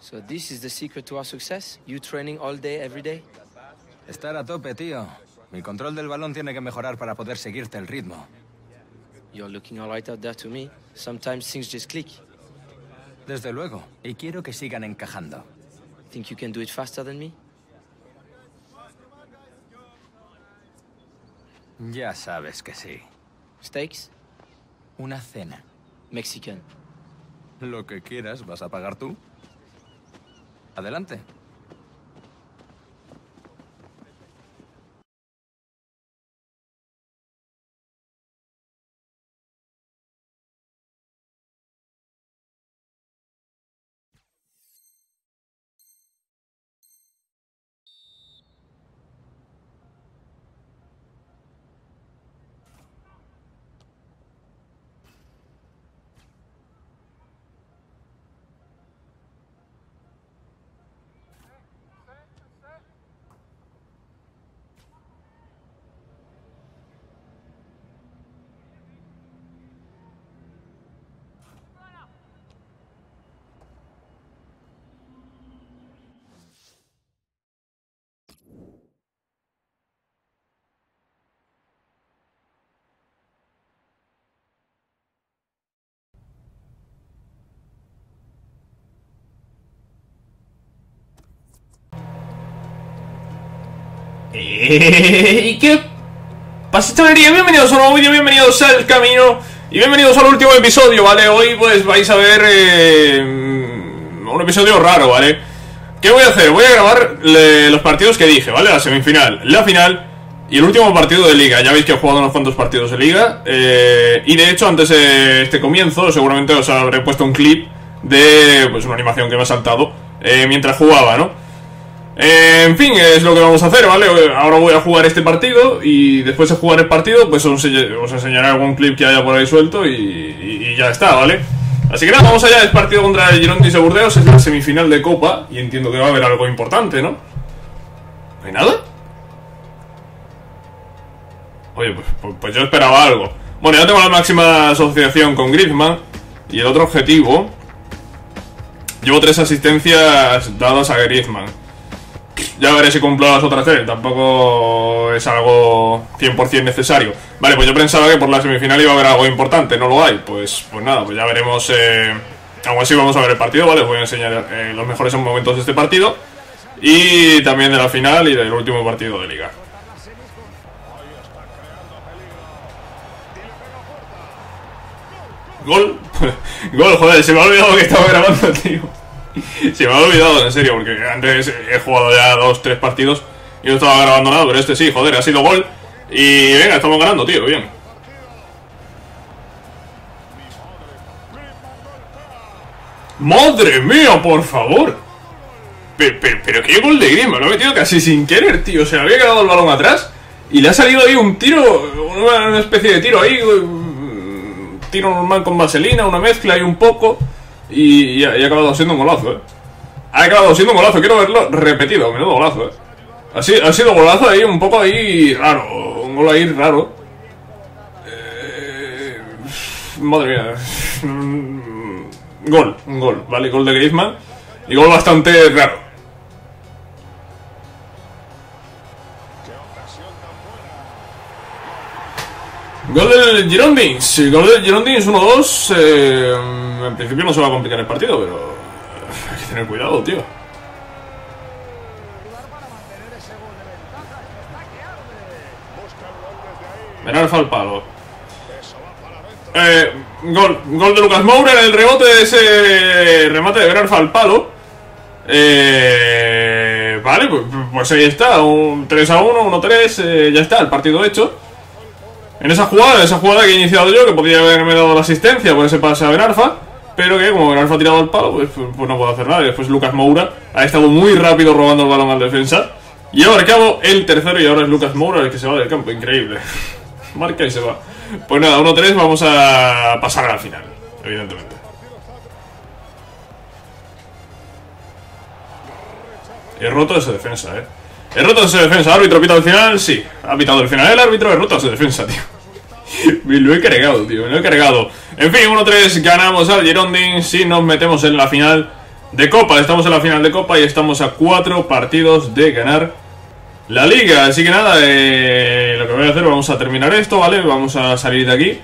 So this is the secret to our success? You training all day, every day? Estar a tope, tío. Mi control del balón tiene que mejorar para poder seguirte el ritmo. You're looking all right out there to me. Sometimes things just click. Desde luego. Y quiero que sigan encajando. Think you can do it faster than me? Ya sabes que sí. Steaks? Una cena. Mexican. Lo que quieras, ¿vas a pagar tú? Adelante. ¿Y qué pasa, chavalería? Bienvenidos a un nuevo vídeo, bienvenidos al camino y bienvenidos al último episodio, ¿vale? Hoy pues vais a ver un episodio raro, ¿vale? ¿Qué voy a hacer? Voy a grabar los partidos que dije, ¿vale? La semifinal, la final y el último partido de liga. Ya veis que he jugado unos cuantos partidos de liga y de hecho antes de este comienzo seguramente os habré puesto un clip de pues una animación que me ha saltado mientras jugaba, ¿no? En fin, es lo que vamos a hacer, ¿vale? Ahora voy a jugar este partido y después de jugar el partido pues os enseñaré algún clip que haya por ahí suelto y ya está, ¿vale? Así que nada, vamos allá. Es partido contra el Girondins de Burdeos, es la semifinal de Copa y entiendo que va a haber algo importante, ¿no? ¿No hay nada? Oye, pues yo esperaba algo. Bueno, ya tengo la máxima asociación con Griezmann y el otro objetivo. Llevo 3 asistencias dadas a Griezmann. Ya veré si cumplo las otras 3. Tampoco es algo 100% necesario. Vale, pues yo pensaba que por la semifinal iba a haber algo importante. No lo hay. Pues nada, pues ya veremos. Aún así vamos a ver el partido, ¿vale? Os voy a enseñar los mejores momentos de este partido y también de la final y del último partido de liga. Gol. Gol, joder, se me ha olvidado que estaba grabando, tío. Se me ha olvidado, en serio, porque antes he jugado ya 2-3 partidos y no estaba grabando nada, pero este sí, joder, ha sido gol. Y venga, estamos ganando, tío, bien. ¡Madre mía, por favor! Pero qué gol de Griezmann, lo he metido casi sin querer, tío. Se le había quedado el balón atrás y le ha salido ahí un tiro, una especie de tiro ahí, tiro normal con vaselina, una mezcla ahí un poco. Y ha acabado siendo un golazo, Ha acabado siendo un golazo, quiero verlo repetido, menudo golazo, Ha sido un golazo ahí, un poco ahí raro. Un gol ahí raro. Madre mía. Un gol, ¿vale? Gol de Griezmann. Y gol bastante raro. Gol del Girondins. Gol del Girondins 1-2. En principio no se va a complicar el partido, pero hay que tener cuidado, tío. Benarfa al palo. Gol de Lucas Moura en el rebote de ese remate de Benarfa al palo. Vale, pues ahí está. Un 3-1, 1-3. Ya está, el partido hecho. En esa jugada que he iniciado yo, que podría haberme dado la asistencia por ese pase a Benarfa, pero que como Benarfa ha tirado el palo, pues no puedo hacer nada. Y después Lucas Moura ha estado muy rápido robando el balón al defensa. Y ahora acabo el tercero y ahora es Lucas Moura el que se va del campo, increíble. Marca y se va. Pues nada, 1-3, vamos a pasar a la final, evidentemente. He roto esa defensa, He roto esa defensa. ¿Árbitro pita al final? Sí, ha pitado el final el árbitro. He roto esa defensa, tío. Me lo he cargado, tío, me lo he cargado. En fin, 1-3, ganamos al Girondins y nos metemos en la final de Copa. Estamos en la final de Copa y estamos a 4 partidos de ganar la Liga. Así que nada, lo que voy a hacer, vamos a terminar esto, ¿vale? Vamos a salir de aquí.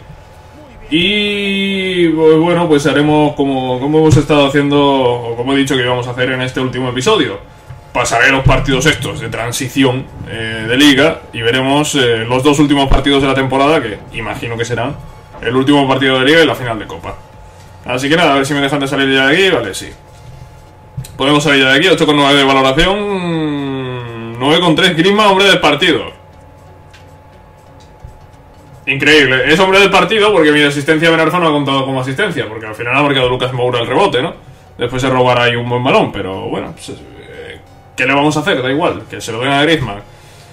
Y pues bueno, pues haremos como hemos estado haciendo, o como he dicho que íbamos a hacer en este último episodio. Pasaré los partidos estos de transición de Liga y veremos los 2 últimos partidos de la temporada, que imagino que serán el último partido de Liga y la final de Copa. Así que nada, a ver si me dejan de salir ya de aquí. Vale, sí. Podemos salir ya de aquí. 8,9 de valoración. 9,3 Griezmann, hombre del partido. Increíble. Es hombre del partido porque mi asistencia a Benarfa no ha contado como asistencia, porque al final ha marcado Lucas Moura el rebote, ¿no? Después se robará ahí un buen balón, pero bueno, pues, ¿qué le vamos a hacer? Da igual, que se lo den a Griezmann.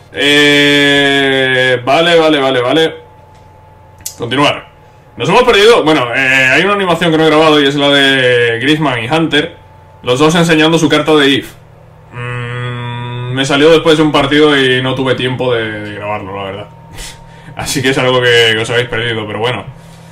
Vale. Continuar. Nos hemos perdido. Bueno, hay una animación que no he grabado y es la de Griezmann y Hunter, los dos enseñando su carta de IF. Me salió después de un partido y no tuve tiempo de grabarlo, la verdad. Así que es algo que os habéis perdido, pero bueno,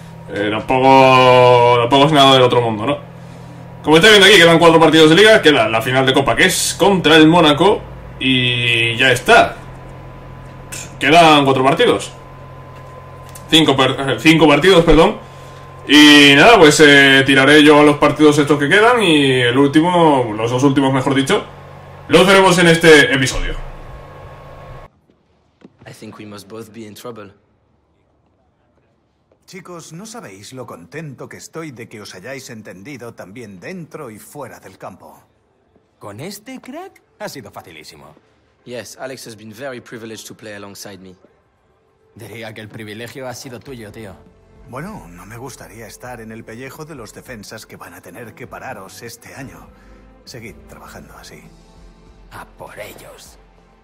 tampoco es nada del otro mundo, ¿no? Como estáis viendo aquí, quedan 4 partidos de Liga. Queda la final de Copa, que es contra el Mónaco, y ya está. Quedan 4 partidos. 5 partidos, perdón. Y nada, pues tiraré yo a los partidos estos que quedan, y el último, los 2 últimos mejor dicho, los veremos en este episodio. I think we must both be in trouble. Chicos, no sabéis lo contento que estoy de que os hayáis entendido también dentro y fuera del campo. ¿Con este crack? Ha sido facilísimo. Yes, Alex has been very privileged to play alongside me. Diría que el privilegio ha sido tuyo, tío. Bueno, no me gustaría estar en el pellejo de los defensas que van a tener que pararos este año. Seguid trabajando así. A por ellos.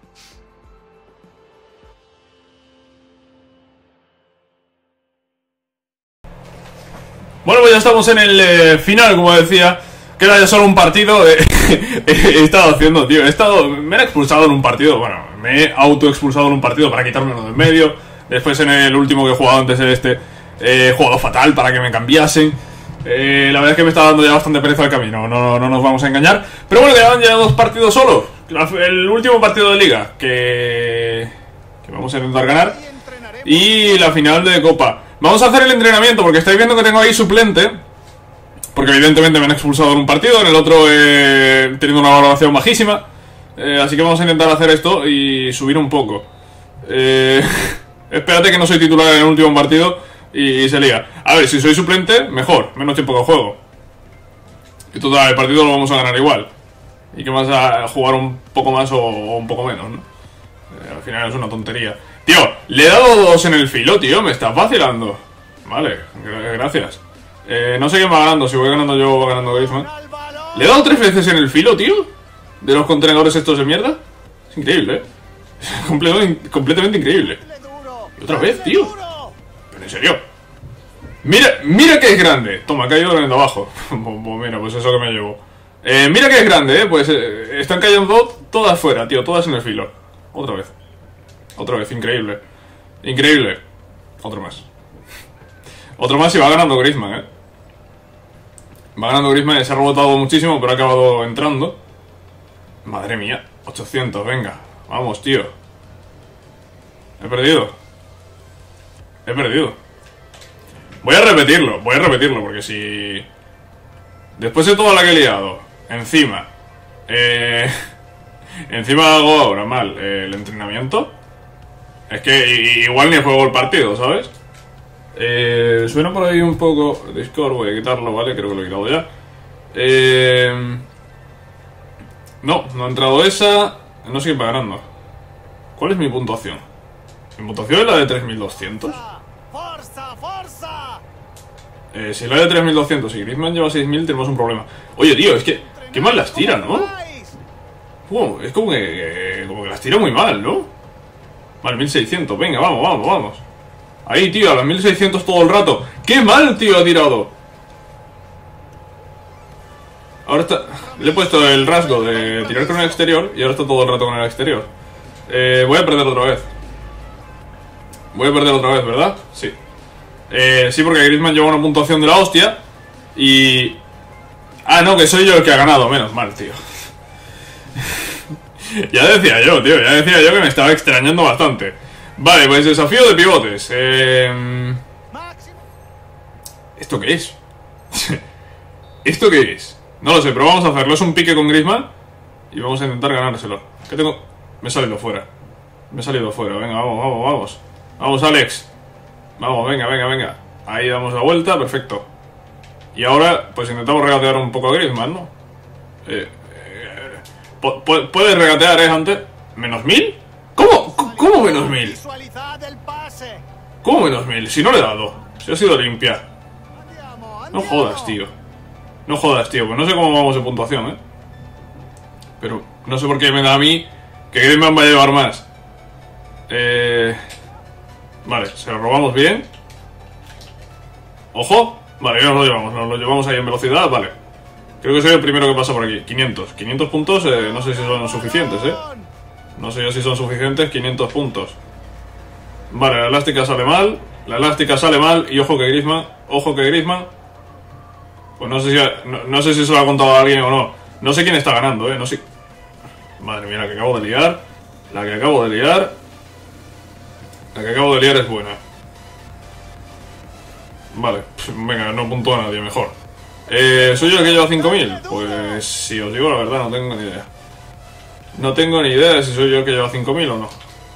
Bueno, pues ya estamos en el final, como decía. Queda ya solo un partido. He estado haciendo, tío. Me han expulsado en un partido. Bueno, me he autoexpulsado en un partido para quitármelo de en medio. Después en el último que he jugado antes de este, he jugado fatal para que me cambiasen. La verdad es que me está dando ya bastante pereza el camino. No nos vamos a engañar. Pero bueno, quedaban ya 2 partidos solos. El último partido de Liga que vamos a intentar ganar. Y la final de Copa. Vamos a hacer el entrenamiento porque estáis viendo que tengo ahí suplente. Porque evidentemente me han expulsado en un partido, en el otro teniendo una valoración bajísima. Así que vamos a intentar hacer esto y subir un poco. Espérate que no soy titular en el último partido y se lía. A ver, si soy suplente, mejor, menos tiempo que juego. Y total, el partido lo vamos a ganar igual. Y que vas a jugar un poco más o un poco menos, ¿no? Al final es una tontería. Tío, le he dado 2 en el filo, tío. Me estás vacilando. Vale, gracias. No sé quién va ganando. Si voy ganando yo o va ganando Griezmann. Le he dado 3 veces en el filo, tío. De los contenedores estos de mierda. Es increíble, Es completamente increíble. Y otra vez, tío. Pero en serio. Mira que es grande. Toma, ha caído en el de abajo. Pues mira, pues eso que me llevo. Mira que es grande, Pues están cayendo todas fuera, tío. Todas en el filo. Otra vez, increíble. Increíble. Otro más. Otro más y va ganando Griezmann, Va ganando Griezmann, se ha rebotado muchísimo, pero ha acabado entrando. Madre mía, 800, venga. Vamos, tío. He perdido. Voy a repetirlo, porque si... Después de toda la que he liado, encima hago ahora mal el entrenamiento. Es que igual ni juego el partido, ¿sabes? Suena por ahí un poco Discord, voy a quitarlo, ¿vale? Creo que lo he quitado ya. No ha entrado esa. No sé quién va ganando. ¿Cuál es mi puntuación? Mi puntuación es la de 3200. Si es la de 3200 y Griezmann lleva 6000, tenemos un problema. Oye, tío, es que... Qué mal las tira, ¿no? Es como que las tira muy mal, ¿no? Vale, 1600, venga, vamos. Ahí, tío, a las 1600 todo el rato. ¡Qué mal, tío, ha tirado! Ahora está... Le he puesto el rasgo de tirar con el exterior y ahora está todo el rato con el exterior. Voy a perder otra vez. ¿Verdad? Sí. Sí, porque Griezmann lleva una puntuación de la hostia. Y Ah, no, que soy yo el que ha ganado. Menos mal, tío. Ya decía yo, tío. Ya decía yo que me estaba extrañando bastante. Vale, pues desafío de pivotes. ¿Esto qué es? ¿Esto qué es? No lo sé, pero vamos a hacerlo. Es un pique con Griezmann y vamos a intentar ganárselo. ¿Qué tengo? Me he salido fuera. Me he salido fuera. Venga, vamos. Vamos, Alex. Vamos, venga. Ahí damos la vuelta, perfecto. Y ahora, pues intentamos regatear un poco a Griezmann, ¿no? ¿Puedes regatear, Hunter? ¿Menos 1000? ¿Cómo menos 1000? ¿Cómo menos 1000? Si no le he dado. Si ha sido limpia. No jodas, tío. Pues no sé cómo vamos de puntuación, pero no sé por qué me da a mí que Griezmann va a llevar más. Vale, se lo robamos bien. Ojo. Vale, ya nos lo llevamos ahí en velocidad, vale. Creo que soy el primero que pasa por aquí. 500 puntos, no sé si son suficientes, No sé yo si son suficientes, 500 puntos. Vale, la elástica sale mal. Y ojo que Griezmann. Pues no sé si se lo ha contado a alguien o no. No sé quién está ganando, no sé. Madre mía, la que acabo de liar. La que acabo de liar es buena. Vale, venga, no puntúa a nadie, mejor. ¿Soy yo el que lleva 5000? Pues si os digo la verdad, no tengo ni idea. No tengo ni idea de si soy yo el que lleva 5000 o no.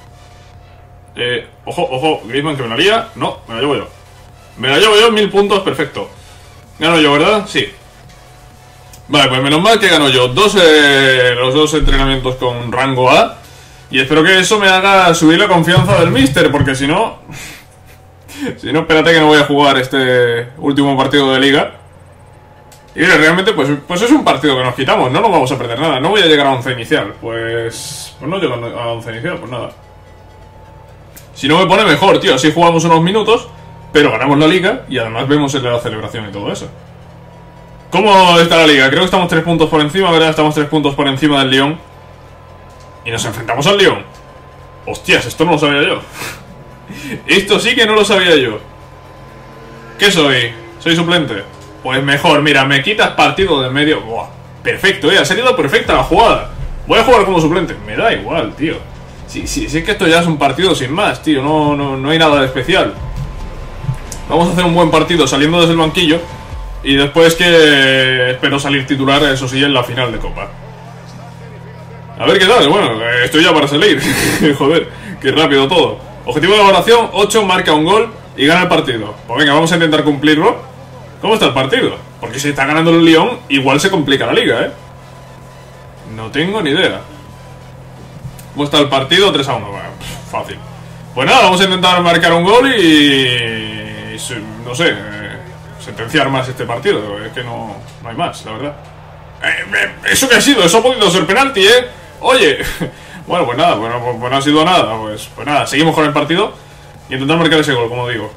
Ojo, Griezmann que me la lía. No, me la llevo yo. 1000 puntos, perfecto. Gano yo, ¿verdad? Sí. Vale, pues menos mal que gano yo los 2 entrenamientos con rango A. Y espero que eso me haga subir la confianza del míster, porque si no... espérate que no voy a jugar este último partido de liga. Y mira, realmente pues es un partido que nos quitamos, no nos vamos a perder nada. No voy a llegar a 11 inicial, pues no llego a 11 inicial, pues nada. Si no me pone mejor, tío, así jugamos unos minutos, pero ganamos la liga y además vemos el de la celebración y todo eso. ¿Cómo está la liga? Creo que estamos 3 puntos por encima, ¿verdad? Estamos 3 puntos por encima del Lyon. Y nos enfrentamos al Lyon. Hostias, esto no lo sabía yo. Esto sí que no lo sabía yo. ¿Qué soy? ¿Soy suplente? Pues mejor, mira, me quitas partido de medio. Buah, perfecto, ha salido perfecta la jugada. Voy a jugar como suplente. Me da igual, tío. Sí, es que esto ya es un partido sin más, tío. No hay nada de especial. Vamos a hacer un buen partido saliendo desde el banquillo. Y después que espero salir titular, eso sí, en la final de Copa. A ver qué tal, bueno, estoy ya para salir. Joder, qué rápido todo. Objetivo de evaluación, 8, marca un gol y gana el partido. Pues venga, vamos a intentar cumplirlo. ¿Cómo está el partido? Porque si está ganando el Lyon, igual se complica la liga, No tengo ni idea. ¿Cómo está el partido? 3-1, bueno, fácil. Pues nada, vamos a intentar marcar un gol y no sé, sentenciar más este partido. Es que no hay más, la verdad. ¿Eso qué ha sido? Eso ha podido ser penalti, Oye, bueno, pues nada, pues no ha sido nada. Pues nada, seguimos con el partido y intentar marcar ese gol, como digo.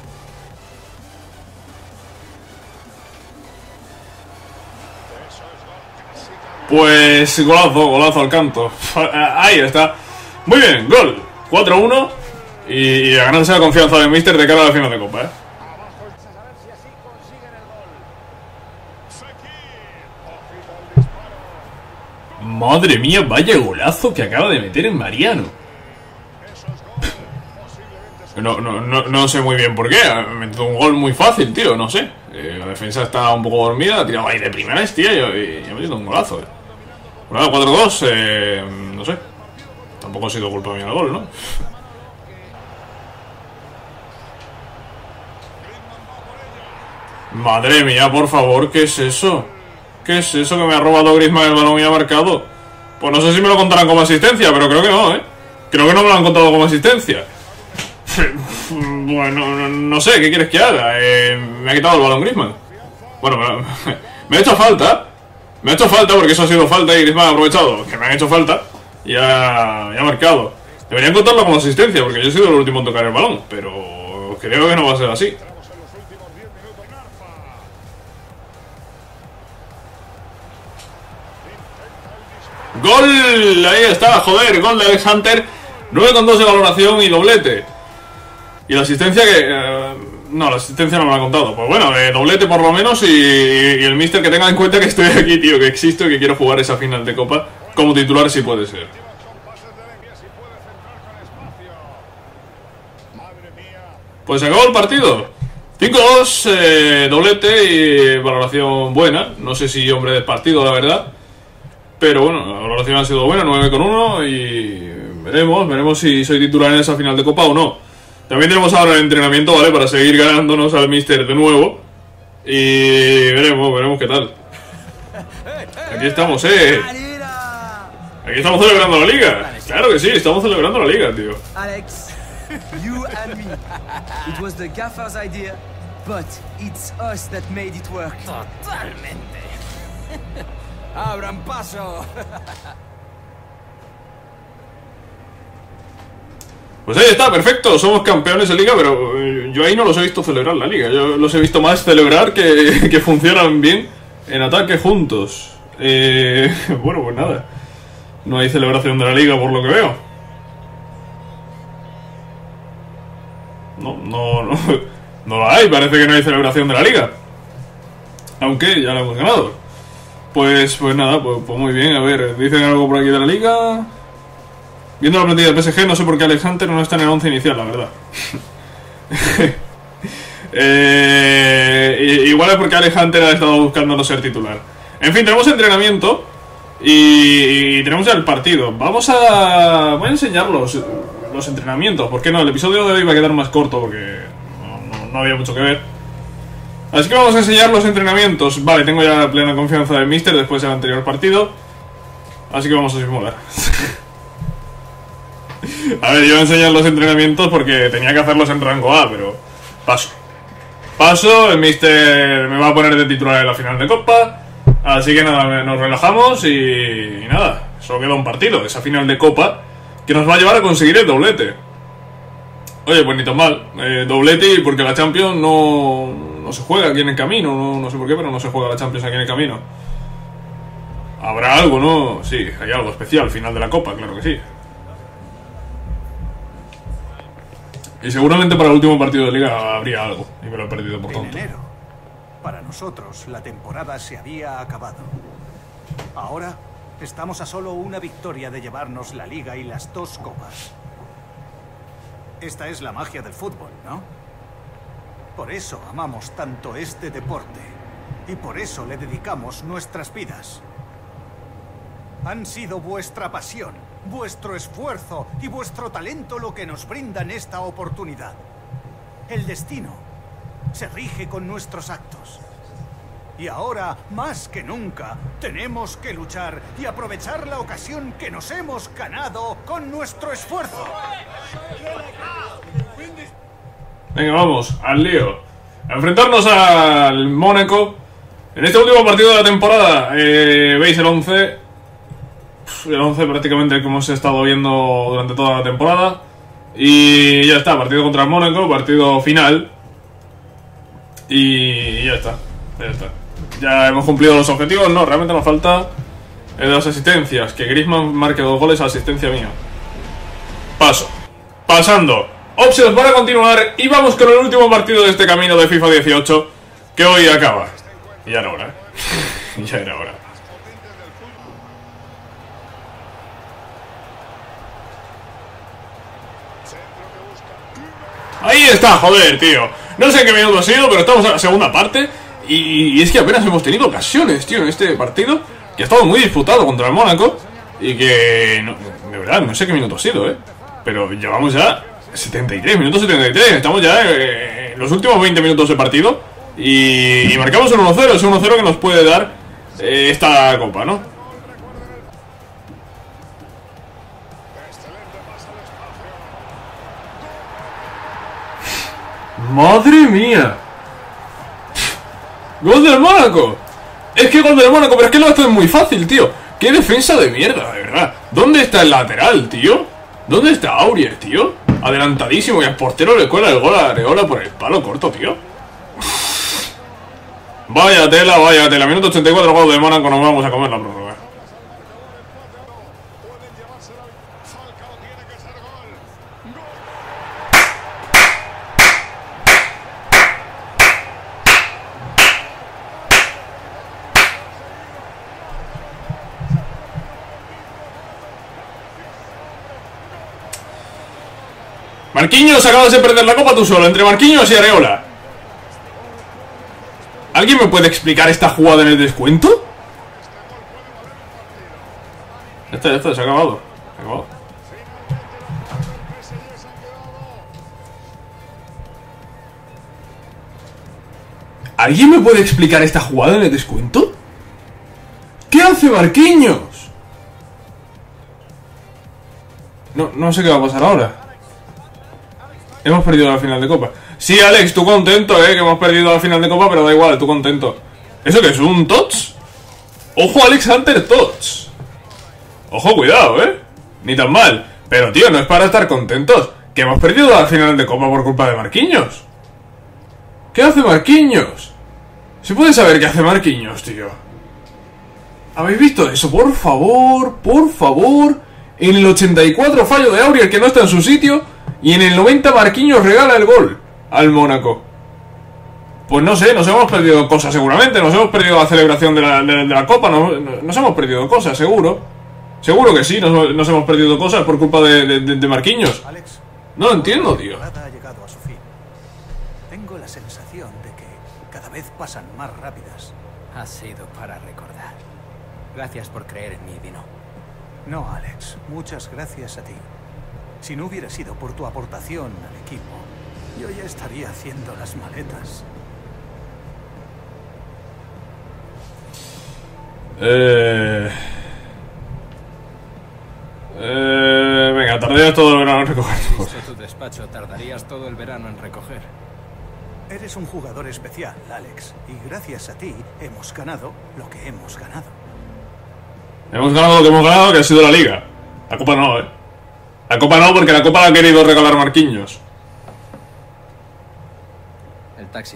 Pues golazo al canto. Ahí está. Muy bien, gol. 4-1 y a ganarse la confianza del míster de cara a la final de Copa, Madre mía, vaya golazo que acaba de meter en Mariano. No sé muy bien por qué. Ha metido un gol muy fácil, tío, no sé. La defensa está un poco dormida, ha tirado ahí de primeras, tío, y ha metido un golazo. Bueno, 4-2, no sé. Tampoco ha sido culpa mía el gol, ¿no? Madre mía, por favor, ¿qué es eso? ¿Qué es eso que me ha robado Griezmann el balón y ha marcado? Pues no sé si me lo contarán como asistencia, pero creo que no, Creo que no me lo han contado como asistencia. Bueno, no sé, ¿qué quieres que haga? Me ha quitado el balón Griezmann. Bueno, me ha hecho falta. Me ha hecho falta porque eso ha sido falta y Griezmann ha aprovechado que me han hecho falta y ha marcado. Deberían contarlo como asistencia porque yo he sido el último en tocar el balón, pero creo que no va a ser así. ¡Gol! Ahí está, joder, gol de Alex Hunter. 9,2 de valoración y doblete. Y la asistencia que... No, la asistencia no me la ha contado. Pues bueno, doblete por lo menos y el mister que tenga en cuenta que estoy aquí, tío, que existo y que quiero jugar esa final de Copa como titular si puede ser. Pues se acabó el partido. 5-2, doblete y valoración buena. No sé si hombre del partido, la verdad. Pero bueno, la valoración ha sido buena, 9,1 y veremos si soy titular en esa final de Copa o no. También tenemos ahora el entrenamiento, ¿vale? Para seguir ganándonos al míster de nuevo. Y veremos qué tal. Aquí estamos, Aquí estamos celebrando la liga. Claro que sí, estamos celebrando la liga, tío. Alex, you and me. It was the gaffer's idea, but it's us that made it work. Totalmente. Abran paso. Pues ahí está, perfecto, somos campeones de liga, pero yo ahí no los he visto celebrar la liga. Yo los he visto más celebrar que funcionan bien en ataque juntos. Bueno, pues nada. No hay celebración de la liga por lo que veo. No la hay, parece que no hay celebración de la liga. Aunque ya la hemos ganado. Pues nada, pues muy bien, a ver, ¿dicen algo por aquí de la liga? Viendo la plantilla del PSG, no sé por qué Alex Hunter no está en el 11 inicial, la verdad. Igual es porque Alex Hunter ha estado buscando no ser titular. En fin, tenemos entrenamiento y tenemos ya el partido. Voy a enseñar los entrenamientos. ¿Por qué no? El episodio de hoy va a quedar más corto porque no había mucho que ver. Así que vamos a enseñar los entrenamientos. Vale, tengo ya plena confianza del Mister después del anterior partido. Así que vamos a simular. A ver, yo voy a enseñar los entrenamientos porque tenía que hacerlos en rango A, pero paso, el Mister me va a poner de titular en la final de Copa. Así que nada, nos relajamos y nada, solo queda un partido, esa final de Copa que nos va a llevar a conseguir el doblete. Oye, pues ni tan mal, doblete porque la Champions no se juega aquí en el camino, no sé por qué, pero no se juega la Champions aquí en el camino. Habrá algo, ¿no? Sí, hay algo especial, final de la Copa, claro que sí. Y seguramente para el último partido de Liga habría algo, y me lo he perdido por tonto. En enero, para nosotros, la temporada se había acabado. Ahora, estamos a solo una victoria de llevarnos la Liga y las 2 copas. Esta es la magia del fútbol, ¿no? Por eso amamos tanto este deporte, y por eso le dedicamos nuestras vidas. Han sido vuestra pasión, vuestro esfuerzo y vuestro talento lo que nos brindan esta oportunidad. El destino se rige con nuestros actos. Y ahora, más que nunca, tenemos que luchar y aprovechar la ocasión que nos hemos ganado con nuestro esfuerzo. Venga, vamos, al lío. A enfrentarnos al Mónaco. En este último partido de la temporada, veis el 11. El 11 prácticamente como hemos estado viendo durante toda la temporada. Y ya está, partido contra el Mónaco, partido final. Y ya está. Ya hemos cumplido los objetivos, no, realmente nos falta el de las asistencias. Que Griezmann marque 2 goles a asistencia mía. Pasando. Options para continuar y vamos con el último partido de este camino de FIFA 18 que hoy acaba. Y ya era hora, ya era hora. Ahí está, joder, tío. No sé en qué minuto ha sido, pero estamos en la segunda parte. Y es que apenas hemos tenido ocasiones, tío, en este partido. Que ha estado muy disputado contra el Mónaco. Y que, no, de verdad, no sé qué minuto ha sido, pero llevamos ya 73, minutos 73. Estamos ya en los últimos 20 minutos de partido. Y marcamos un 1-0, ese 1-0 que nos puede dar esta copa, ¿no? ¡Madre mía! ¡Gol del Mónaco! Es que gol del Mónaco, pero es que lo hace muy fácil, tío. ¡Qué defensa de mierda, de verdad! ¿Dónde está el lateral, tío? ¿Dónde está Aurier, tío? Adelantadísimo y al portero le cuela el gol a Areola por el palo corto, tío. Vaya tela, vaya tela. Minuto 84, gol del Mónaco, nos vamos a comer la prórroga. Marquinhos, acabas de perder la copa tú solo, entre Marquinhos y Areola. ¿Alguien me puede explicar esta jugada en el descuento? Ya está, se ha acabado. Se ha acabado. ¿Alguien me puede explicar esta jugada en el descuento? ¿Qué hace Marquinhos? No sé qué va a pasar ahora. Hemos perdido la final de Copa. Sí, Alex, tú contento, que hemos perdido la final de Copa, pero da igual, tú contento. ¿Eso qué es? ¿Un TOTS? Ojo, Alex Hunter TOTS. Ojo, cuidado, ni tan mal. Pero, tío, no es para estar contentos. Que hemos perdido la final de Copa por culpa de Marquinhos. ¿Qué hace Marquinhos? ¿Se puede saber qué hace Marquinhos, tío? ¿Habéis visto eso? Por favor, por favor. En el 84 fallo de Aurier que no está en su sitio. Y en el 90 Marquinhos regala el gol al Mónaco. Pues no sé, nos hemos perdido cosas seguramente. Nos hemos perdido la celebración de la Copa. Nos hemos perdido cosas, seguro. Seguro que sí, nos hemos perdido cosas por culpa de Marquinhos. Alex, No lo entiendo, tío. la temporada ha llegado a su fin. Tengo la sensación de que cada vez pasan más rápidas. Ha sido para recordar. Gracias por creer en mí, Dino. No, Alex, muchas gracias a ti. Si no hubiera sido por tu aportación al equipo, yo ya estaría haciendo las maletas. Venga, tardarías todo el verano en recoger. Visto tu despacho, tardarías todo el verano en recoger. Eres un jugador especial, Alex, y gracias a ti hemos ganado lo que hemos ganado. Hemos ganado lo que hemos ganado, que ha sido la Liga. La Copa no, La Copa no, porque la Copa la ha querido regalar Marquinhos. El taxi.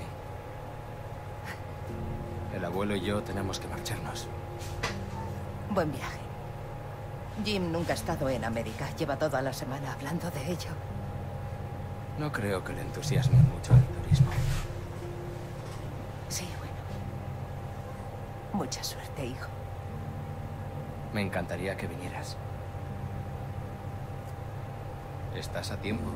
El abuelo y yo tenemos que marcharnos. Buen viaje. Jim nunca ha estado en América. Lleva toda la semana hablando de ello. No creo que le entusiasme mucho el turismo. Sí, bueno. Mucha suerte, hijo. Me encantaría que vinieras. ¿Estás a tiempo?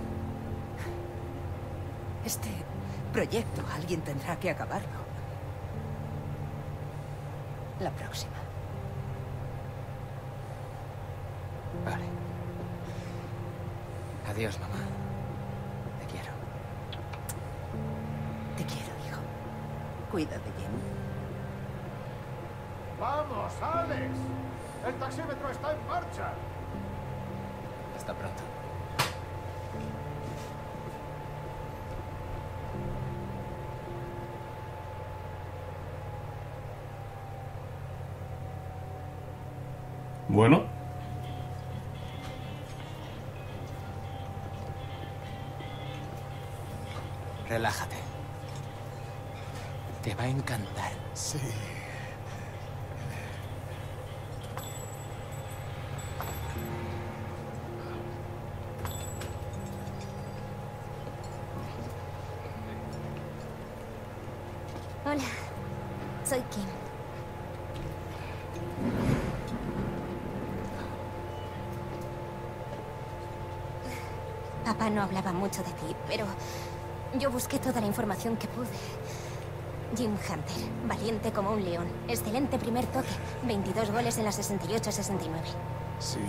Este proyecto alguien tendrá que acabarlo. La próxima. Vale. Adiós, mamá. Te quiero. Te quiero, hijo. Cuida de Jim. ¡Vamos, Alex! ¡El taxímetro está en marcha! Hasta pronto. Bueno. Relájate. Te va a encantar. Sí. Hola, soy Kim. Papá no hablaba mucho de ti, pero yo busqué toda la información que pude. Jim Hunter, valiente como un león, excelente primer toque, 22 goles en la 68-69. Sí.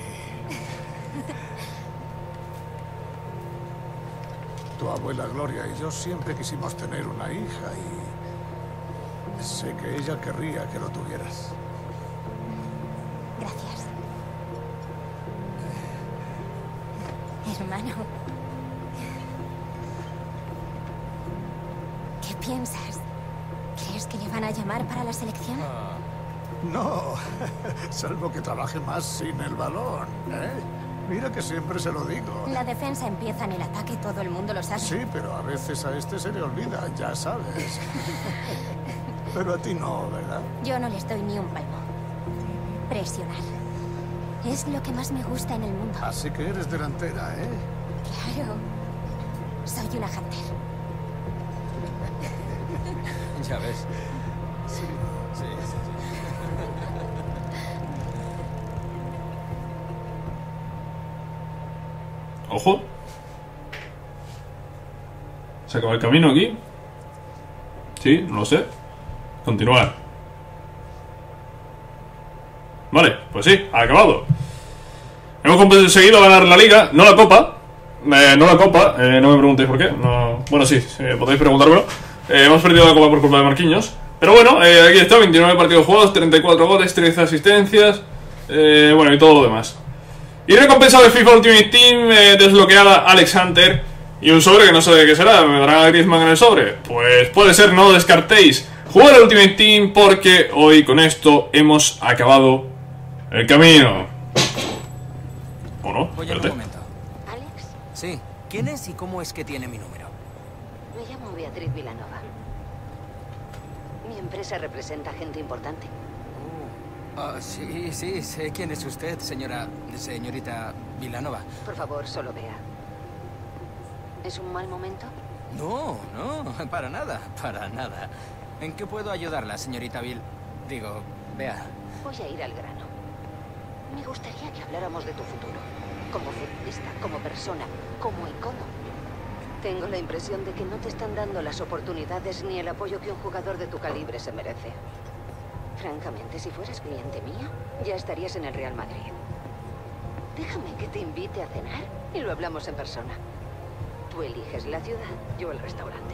Tu abuela Gloria y yo siempre quisimos tener una hija y sé que ella querría que lo tuvieras. Gracias. Hermano. ¿Qué piensas? ¿Crees que le van a llamar para la selección? No, salvo que trabaje más sin el balón, ¿eh? Mira que siempre se lo digo. La defensa empieza en el ataque, todo el mundo lo sabe. Sí, pero a veces a este se le olvida, ya sabes. Pero a ti no, ¿verdad? Yo no les doy ni un palmo. Presionar. Es lo que más me gusta en el mundo. Así que eres delantera, ¿eh? Claro. Soy una Hunter. Ya ves. Sí. Sí. Ojo. ¿Se acaba el camino aquí? Sí, no lo sé. Continuar. Vale, pues sí, ha acabado. Hemos conseguido ganar la liga, no la copa. No me preguntéis por qué. No, bueno, sí, podéis preguntármelo. Hemos perdido la copa por culpa de Marquinhos. Pero bueno, aquí está, 29 partidos jugados, 34 goles, 13 asistencias. Bueno, y todo lo demás. Y recompensa de FIFA Ultimate Team, desbloqueada Alex Hunter. Y un sobre que no sé de qué será. ¿Me dará Griezmann en el sobre? Pues puede ser, no lo descartéis. Jugar al Ultimate Team porque hoy con esto hemos acabado el camino. ¿O no? Oye, un momento. ¿Alex? Sí. ¿Quién es y cómo es que tiene mi número? Me llamo Beatriz Vilanova. Mi empresa representa gente importante. Sí, sé quién es usted, señorita Vilanova. Por favor, solo vea. ¿Es un mal momento? No, para nada. ¿En qué puedo ayudarla, señorita Bea? Voy a ir al grano. Me gustaría que habláramos de tu futuro. Como futbolista, como persona, como icono. Tengo la impresión de que no te están dando las oportunidades ni el apoyo que un jugador de tu calibre se merece. Francamente, si fueras cliente mía, ya estarías en el Real Madrid. Déjame que te invite a cenar y lo hablamos en persona. Tú eliges la ciudad, yo el restaurante.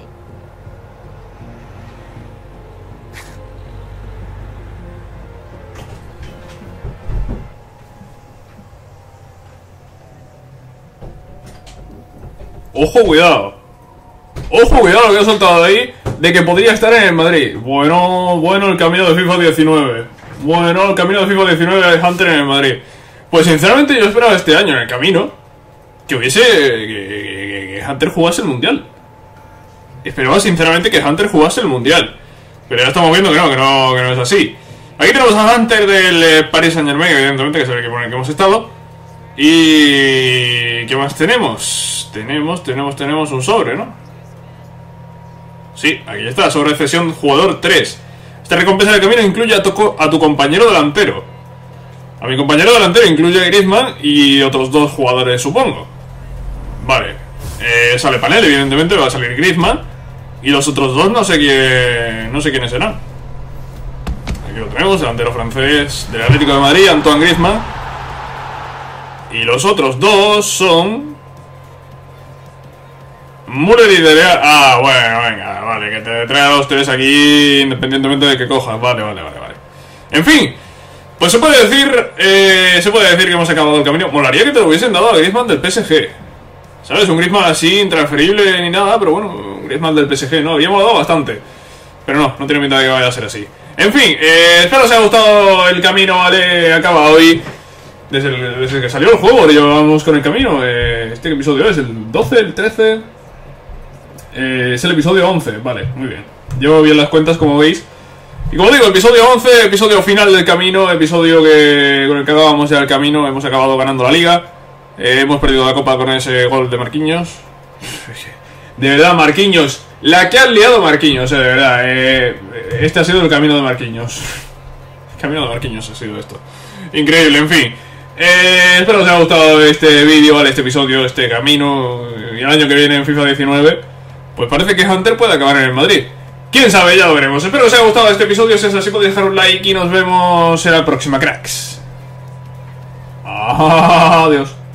Ojo, cuidado. Ojo, cuidado lo que ha soltado de ahí, de que podría estar en el Madrid. Bueno el camino de FIFA 19. Bueno, el camino de FIFA 19 de Hunter en el Madrid. Pues sinceramente yo esperaba este año en el camino que hubiese... que Hunter jugase el Mundial. Esperaba sinceramente que Hunter jugase el Mundial. Pero ya estamos viendo que no es así. Aquí tenemos a Hunter del Paris Saint-Germain, evidentemente, que es el equipo en el que hemos estado. Y... ¿qué más tenemos? Tenemos un sobre, ¿no? Sí, aquí está, sobre cesión jugador 3. Esta recompensa del camino incluye a tu compañero delantero. A mi compañero delantero incluye a Griezmann y otros 2 jugadores, supongo. Vale. Sale panel, evidentemente, va a salir Griezmann. Y los otros 2 no sé quiénes serán. Aquí lo tenemos, delantero francés del Atlético de Madrid, Antoine Griezmann. Y los otros 2 son... Müller y Dele Alli. Ah, bueno, venga, vale, que te traiga los 3 aquí independientemente de que cojas. Vale. En fin, pues se puede decir que hemos acabado el camino. Molaría que te lo hubiesen dado a Griezmann del PSG. ¿Sabes? Un Griezmann así, intransferible ni nada, pero bueno, un Griezmann del PSG, no, habíamos dado bastante. Pero no tiene pinta de que vaya a ser así. En fin, espero os haya gustado el camino, ¿vale? Acaba hoy. Desde que salió el juego, llevamos con el camino. Este episodio es el 12, el 13. Es el episodio 11, vale, muy bien. Llevo bien las cuentas, como veis. Y como digo, episodio 11, episodio final del camino. Episodio con el que acabamos ya el camino. Hemos acabado ganando la liga. Hemos perdido la copa con ese gol de Marquinhos. De verdad, Marquinhos. La que han liado Marquinhos, de verdad. Este ha sido el camino de Marquinhos. El camino de Marquinhos ha sido esto. Increíble, en fin. Espero os haya gustado este vídeo, ¿vale? Este episodio, este camino. Y el año que viene en FIFA 19, pues parece que Hunter puede acabar en el Madrid. Quién sabe, ya lo veremos. Espero que os haya gustado este episodio. Si es así, podéis dejar un like y nos vemos en la próxima, cracks. Adiós.